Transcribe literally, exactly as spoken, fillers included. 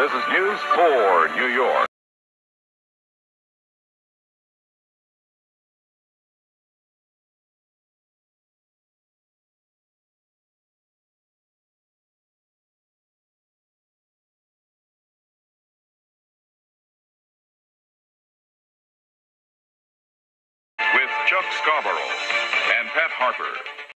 This is News four New York. With Chuck Scarborough and Pat Harper.